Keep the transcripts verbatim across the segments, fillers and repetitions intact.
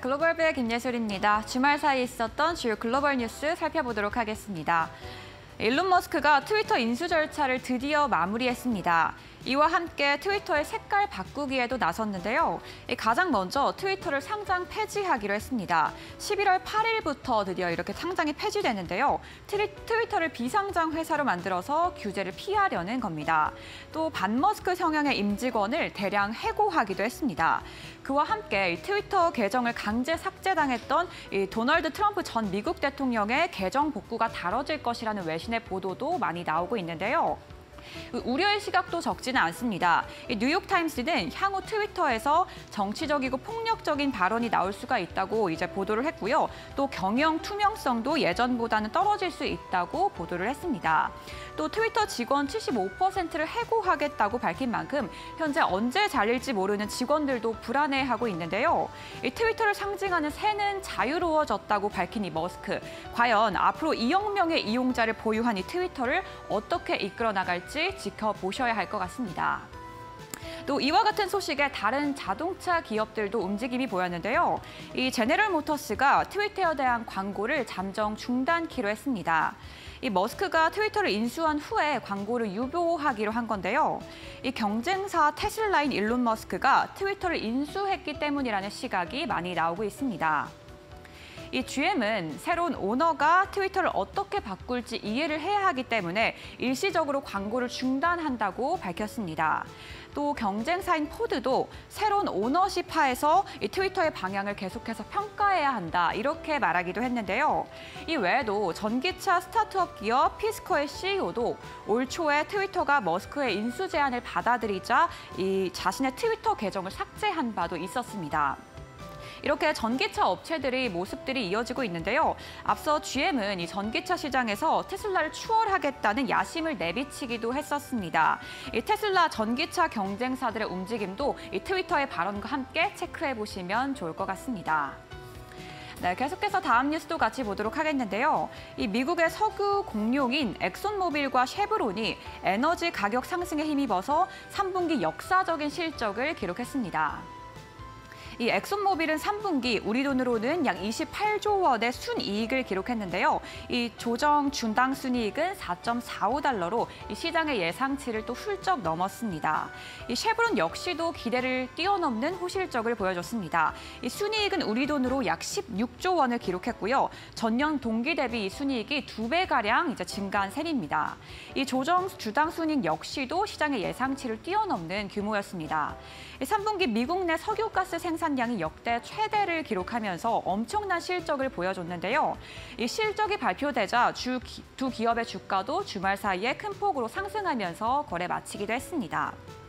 글로벌부의 김예솔입니다. 주말 사이 있었던 주요 글로벌 뉴스 살펴보도록 하겠습니다. 일론 머스크가 트위터 인수 절차를 드디어 마무리했습니다. 이와 함께 트위터의 색깔 바꾸기에도 나섰는데요. 가장 먼저 트위터를 상장 폐지하기로 했습니다. 십일월 팔일부터 드디어 이렇게 상장이 폐지되는데요. 트위터를 비상장 회사로 만들어서 규제를 피하려는 겁니다. 또 반 머스크 성향의 임직원을 대량 해고하기도 했습니다. 그와 함께 트위터 계정을 강제 삭제당했던 도널드 트럼프 전 미국 대통령의 계정 복구가 다뤄질 것이라는 외신의 보도도 많이 나오고 있는데요. 우려의 시각도 적지는 않습니다. 뉴욕타임스는 향후 트위터에서 정치적이고 폭력적인 발언이 나올 수가 있다고 이제 보도를 했고요. 또 경영 투명성도 예전보다는 떨어질 수 있다고 보도를 했습니다. 또 트위터 직원 칠십오 퍼센트를 해고하겠다고 밝힌 만큼 현재 언제 잘릴지 모르는 직원들도 불안해하고 있는데요. 이 트위터를 상징하는 새는 자유로워졌다고 밝힌 이 머스크. 과연 앞으로 이억 명의 이용자를 보유한 이 트위터를 어떻게 이끌어 나갈지 지켜보셔야 할 것 같습니다. 또 이와 같은 소식에 다른 자동차 기업들도 움직임이 보였는데요. 이 제네럴 모터스가 트위터에 대한 광고를 잠정 중단키로 했습니다. 이 머스크가 트위터를 인수한 후에 광고를 유보하기로 한 건데요. 이 경쟁사 테슬라인 일론 머스크가 트위터를 인수했기 때문이라는 시각이 많이 나오고 있습니다. 이 지엠은 새로운 오너가 트위터를 어떻게 바꿀지 이해를 해야 하기 때문에 일시적으로 광고를 중단한다고 밝혔습니다. 또 경쟁사인 포드도 새로운 오너십 하에서 이 트위터의 방향을 계속해서 평가해야 한다, 이렇게 말하기도 했는데요. 이 외에도 전기차 스타트업 기업 피스커의 씨이오도 올 초에 트위터가 머스크의 인수 제안을 받아들이자 이 자신의 트위터 계정을 삭제한 바도 있었습니다. 이렇게 전기차 업체들의 모습들이 이어지고 있는데요. 앞서 지엠은 이 전기차 시장에서 테슬라를 추월하겠다는 야심을 내비치기도 했었습니다. 이 테슬라 전기차 경쟁사들의 움직임도 이 트위터의 발언과 함께 체크해 보시면 좋을 것 같습니다. 네, 계속해서 다음 뉴스도 같이 보도록 하겠는데요. 이 미국의 석유 공룡인 엑손모빌과 쉐브론이 에너지 가격 상승에 힘입어서 삼 분기 역사적인 실적을 기록했습니다. 이 엑손모빌은 삼 분기 우리 돈으로는 약 이십팔조 원의 순이익을 기록했는데요. 이 조정 준당 순이익은 사 점 사오 달러로 이 시장의 예상치를 또 훌쩍 넘었습니다. 이 쉐브론 역시도 기대를 뛰어넘는 호실적을 보여줬습니다. 이 순이익은 우리 돈으로 약 십육조 원을 기록했고요. 전년 동기 대비 이 순이익이 두 배가량 이제 증가한 셈입니다. 이 조정 주당 순이익 역시도 시장의 예상치를 뛰어넘는 규모였습니다. 삼 분기 미국 내 석유가스 생산량이 역대 최대를 기록하면서 엄청난 실적을 보여줬는데요. 이 실적이 발표되자 주 두 기업의 주가도 주말 사이에 큰 폭으로 상승하면서 거래 마치기도 했습니다.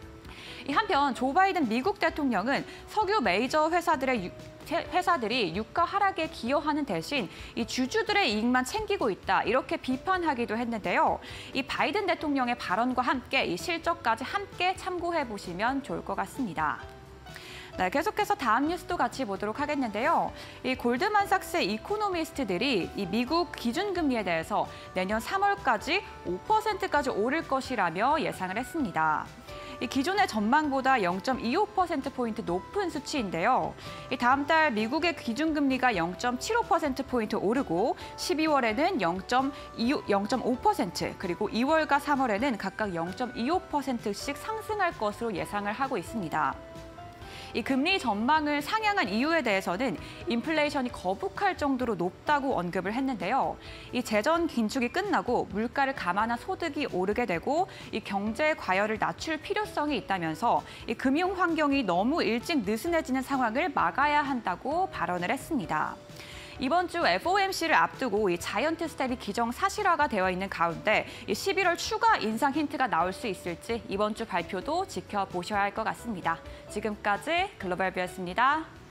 한편 조 바이든 미국 대통령은 석유 메이저 회사들의 유... 회사들이 유가 하락에 기여하는 대신 이 주주들의 이익만 챙기고 있다, 이렇게 비판하기도 했는데요. 이 바이든 대통령의 발언과 함께 이 실적까지 함께 참고해 보시면 좋을 것 같습니다. 네, 계속해서 다음 뉴스도 같이 보도록 하겠는데요. 이 골드만삭스의 이코노미스트들이 이 미국 기준금리에 대해서 내년 삼월까지 오 퍼센트까지 오를 것이라며 예상을 했습니다. 이 기존의 전망보다 영 점 이오 퍼센트포인트 높은 수치인데요. 이 다음 달 미국의 기준금리가 영 점 칠오 퍼센트포인트 오르고 십이월에는 영 점 오 퍼센트, 그리고 이월과 삼월에는 각각 영 점 이오 퍼센트씩 상승할 것으로 예상을 하고 있습니다. 이 금리 전망을 상향한 이유에 대해서는 인플레이션이 거북할 정도로 높다고 언급을 했는데요. 이 재정 긴축이 끝나고 물가를 감안한 소득이 오르게 되고 이 경제 과열을 낮출 필요성이 있다면서 이 금융 환경이 너무 일찍 느슨해지는 상황을 막아야 한다고 발언을 했습니다. 이번 주 에프오엠씨를 앞두고 이 자이언트 스텝이 기정사실화가 되어 있는 가운데 이 십일월 추가 인상 힌트가 나올 수 있을지 이번 주 발표도 지켜보셔야 할 것 같습니다. 지금까지 글로벌뷰였습니다.